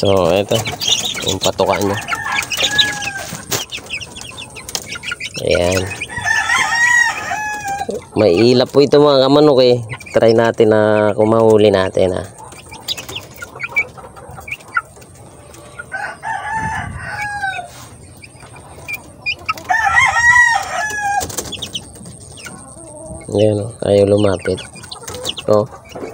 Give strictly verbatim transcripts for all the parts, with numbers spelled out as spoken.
So ito yung patuka niya. Ayan. May ilap po ito mga kamanok eh. Try natin na kumahuli natin ha. Ayan o, ayaw lumapit. O.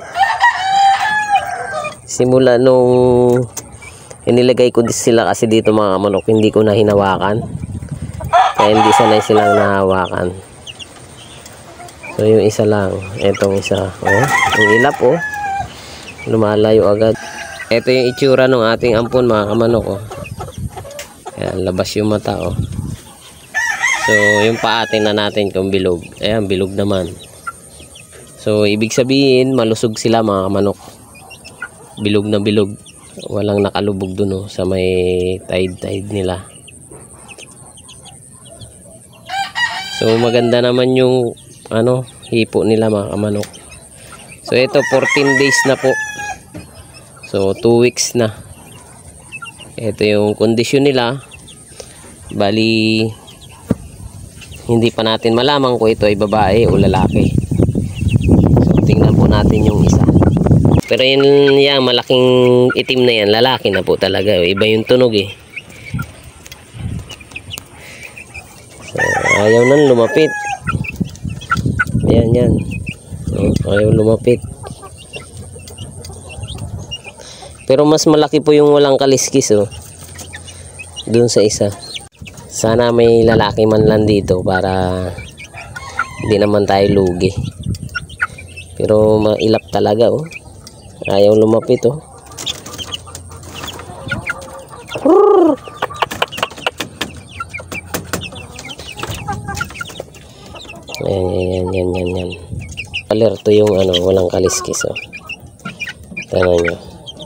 Simula nung inilagay ko sila kasi dito mga kamanok, hindi ko na hinawakan. Kaya hindi sanay silang nahawakan. So yung isa lang, etong isa, oh, yung ilap oh, lumalayo agad. Ito yung itsura ng ating ampon mga kamanok oh. Ayan, labas yung mata oh. So yung paatin na natin kung bilog. Ayan, bilog naman. So ibig sabihin malusog sila mga kamanok. Bilog na bilog. Walang nakalubog dun oh, sa may tide-tide nila. So maganda naman yung ano, hipo nila mga kamanok. So ito fourteen days na po. So two weeks na. Ito yung kondisyon nila. Bali hindi pa natin malaman kung ito ay babae o lalaki. So tingnan po natin yung isa. Pero yun yan, malaking itim na yan, lalaki na po talaga. Iba yung tunog eh. So ayaw nang lumapit. Ayan yan. Oh, ayaw lumapit. Pero mas malaki po yung walang kaliskis oh. Doon sa isa. Sana may lalaki man lang dito para hindi naman tayo lugi. Pero mailap talaga oh. Ayaw lumapit oh. Ayan, yan, yan, yan, yan. Alerto yung ano, walang kaliskis oh. Tignan nyo.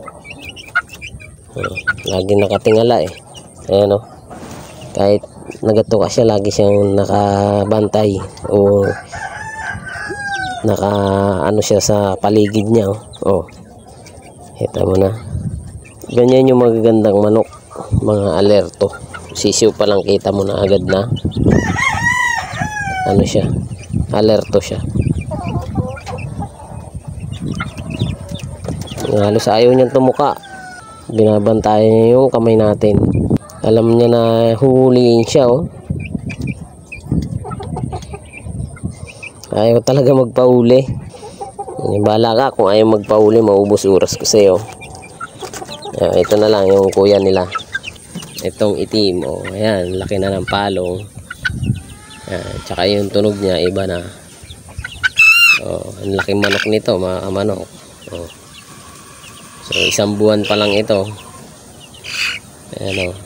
Oh, lagi nakatingala eh. Ayan oh. Kahit nagatuka siya, lagi siyang nakabantay o naka ano siya sa paligid niya oh. Oh. Kita mo na. Ganyan yung magagandang manok, mga alerto. Sisiw pa lang kita mo na agad na ano siya, alerto siya. Halos ayaw niyang tumuka. Binabantayan niya yung kamay natin. Alam niya na huhuliin siya oh. Ayaw talaga magpahuli. Bahala ka kung ayaw magpahuli, maubos oras ko sa'yo. Ayan, ito na lang yung kuya nila. Itong itim oh. Ayan, laki na ng palong. Ayan, tsaka yung tunog niya iba na. Oh, ang laking manok nito mga manok. Oh. So isang buwan pa lang ito. Ayan oh.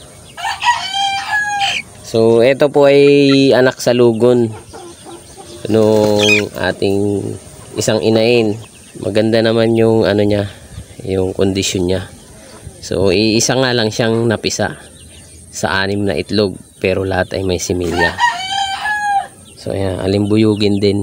So ito po ay anak sa lugon nung ating isang inain. Maganda naman yung ano niya, yung kondisyon niya. So iisa nga lang siyang napisa sa anim na itlog, pero lahat ay may similya. So ayan, alimbuyugin din.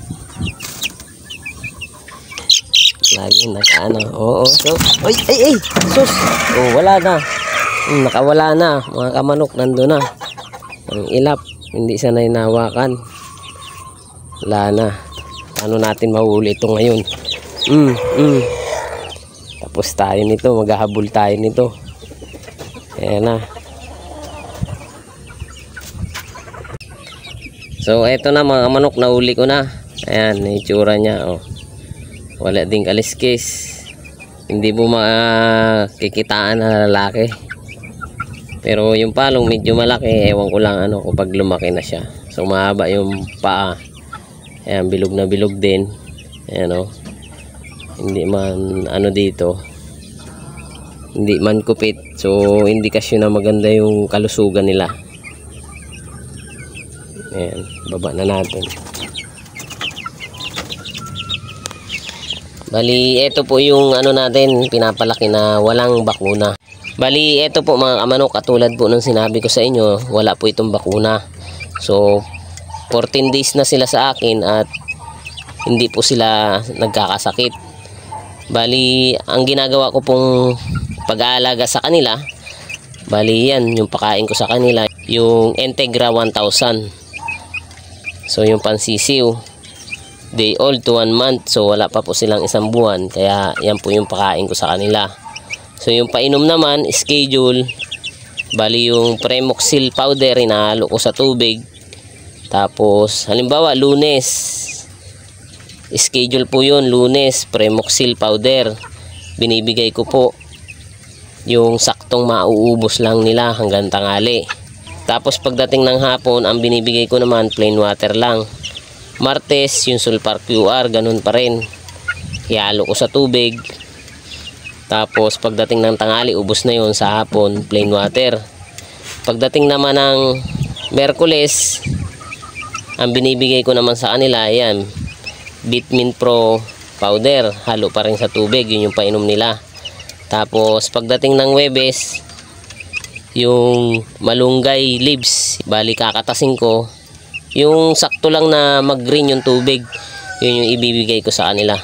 Lagi nakaano. Oo, so ay ay ay sus. Oh, wala na. Hmm, nakawala na mga kamanok, nandoon na. Ang ilap, hindi sanay nahawakan. Wala na. Ano natin mahuli ito ngayon? Mm, mm. Tapos tayo nito, maghahabol tayo nito. Ayan na. So eto na mga manok, nahuli ko na. Ayan, itsura niya oh. Wala ding kaliskis. Hindi mo makikitaan na lalaki. Pero yung palong medyo malaki, ewan ko lang ano kapag lumaki na siya. So mahaba yung paa. Ayan, bilog na bilog din. Ayan o. Hindi man ano dito. Hindi man kupit. So indikasyon na maganda yung kalusugan nila. Ayan, baba na natin. Bali, ito po yung ano natin, pinapalaki na walang bakuna. Bali, ito po mga kamanok, katulad po ng sinabi ko sa inyo, wala po itong bakuna. So fourteen days na sila sa akin at hindi po sila nagkakasakit. Bali, ang ginagawa ko pong pag-aalaga sa kanila, bali yan yung pakain ko sa kanila, yung Integra one thousand. So yung pansisiw, day old to one month, so wala pa po silang isang buwan, kaya yan po yung pakain ko sa kanila. So yung painom naman, schedule, bali yung Premoxil powder, inahalo ko sa tubig. Tapos halimbawa Lunes, schedule po yun, Lunes Premoxil powder, binibigay ko po yung saktong mauubos lang nila hanggang tanghali. Tapos pagdating ng hapon, ang binibigay ko naman plain water lang. Martes yung Sulfar Q R, ganun pa rin, ihalo ko sa tubig. Tapos pagdating ng tanghali, ubos na yun. Sa hapon, plain water. Pagdating naman ng Merkules, ang binibigay ko naman sa kanila, yan, Vitamin Pro powder, halo pa rin sa tubig, yun yung painom nila. Tapos pagdating ng Huwebes, yung malunggay leaves, bali kakatasin ko, yung sakto lang na mag-green yung tubig, yun yung ibibigay ko sa kanila.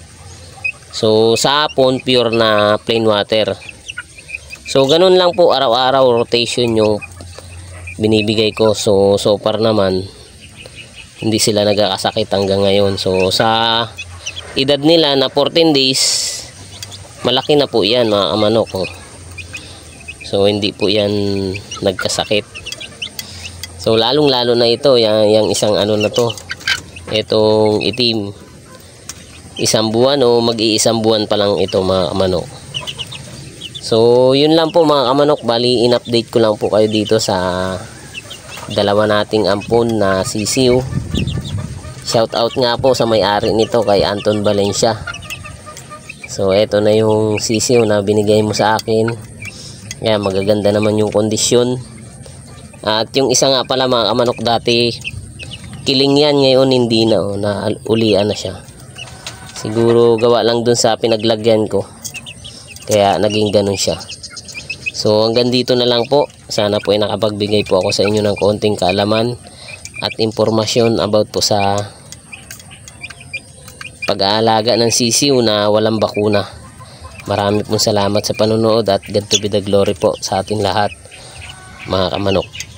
So sa hapon, pure na plain water. So ganun lang po, araw-araw rotation yung binibigay ko. So so far naman, hindi sila nagkakasakit hanggang ngayon. So sa edad nila na fourteen days, malaki na po yan mga kamanok. So hindi po yan nagkasakit. So lalong lalo na ito, yung, yung isang ano na to, itong itim, isang buwan o mag-iisang buwan pa lang ito mga kamanok. So yun lang po mga kamanok, bali in-update ko lang po kayo dito sa dalawa nating ampon na sisiw. Shout out nga po sa may-ari nito, kay Anton Valencia. So eto na yung sisiw na binigay mo sa akin. Yan, magaganda naman yung kondisyon. At yung isa nga pala mga kamanok, dati kiling yan, ngayon hindi na, oh, na ulian na siya. Siguro gawa lang dun sa pinaglagyan ko, kaya naging ganun siya. So hanggang dito na lang po. Sana po ay nakapagbigay po ako sa inyo ng konting kaalaman at impormasyon about po sa pag-aalaga ng sisiw na walang bakuna. Marami pong salamat sa panonood at God to be the glory po sa ating lahat mga kamanok.